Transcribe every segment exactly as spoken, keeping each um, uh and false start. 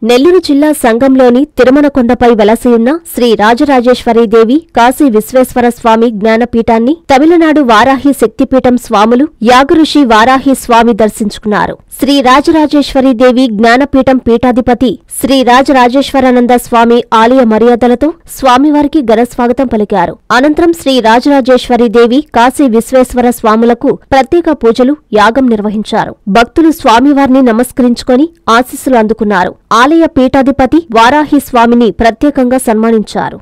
నెల్లూరు జిల్లా సంగంలోని తిరుమలకొండపై వెలసియున్న శ్రీ రాజరాజేశ్వరీదేవి కాశీ విశ్వేశ్వర స్వామి జ్ఞానపీఠాన్ని తమిళనాడు వారాహి శక్తిపీఠం స్వాములు యాగఋషి వారాహి స్వామి దర్శించుకున్నారు. శ్రీ రాజరాజేశ్వరీదేవి జ్ఞానపీఠం పీఠాధిపతి శ్రీ రాజరాజేశ్వరానంద స్వామి ఆలయ మర్యాదలతో స్వామివారికి ఘనస్వాగతం పలికారు. అనంతరం శ్రీ రాజరాజేశ్వరీదేవి కాశీ విశ్వేశ్వర స్వాములకు ప్రత్యేక పూజలు, యాగం నిర్వహించారు. భక్తులు స్వామివారిని నమస్కరించుకొని ఆశీస్సులు అందుకున్నారు. ఆలయ పీఠాధిపతి వారాహి స్వామిని ప్రత్యేకంగా సన్మానించారు.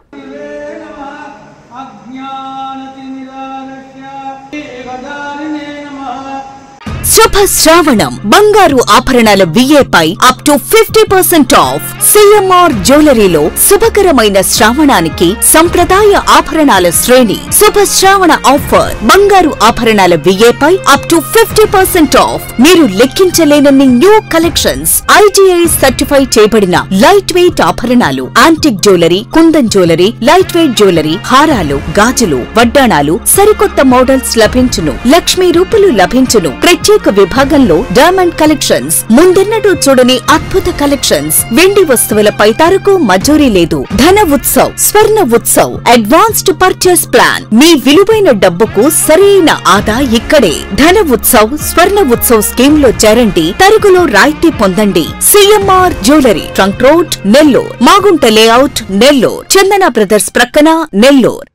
శుభ శ్రావణం బంగారు ఆభరణాల విఏపై up to fifty percent off. CMR జ్యువెలరీలో శుభకరమైన శ్రావణానికి సంప్రదాయ ఆభరణాల శ్రేణి. శుభ శ్రావణ ఆఫర్ బంగారు ఆభరణాల విఏపై అప్ టు ఫిఫ్టీ పర్సెంట్ ఆఫ్. మీరు లెక్కించలేనన్ని న్యూ కలెక్షన్స్. ఐజీఐ సర్టిఫై చేయబడిన లైట్ వెయిట్ ఆభరణాలు, antique jewellery, kundan jewellery, light weight jewellery, హారాలు, గాజులు, వడ్డాణాలు, సరికొత్త మోడల్స్ లభించును. లక్ష్మీ రూపులు లభించును. ప్రత్యేక విభాగంలో డైమండ్ కలెక్షన్స్, ముందెన్నడూ చూడని అద్భుత కలెక్షన్స్. వెండి వస్తువులపై తరకు మజూరీ లేదు. Dhana Utsav, Swarna Utsav, advanced purchase plan. మీ విలువైన డబ్బుకు సరైన ఆదా ఇక్కడే. ధన ఉత్సవ్, స్వర్ణ ఉత్సవ్ స్కీమ్ లో చేరండి. తరుగులో రాయితీ పొందండి. CMR jewellery, trunk road, Nellore. Magunta layout, Nellore. Chandana brothers ప్రక్కన, నెల్లూరు.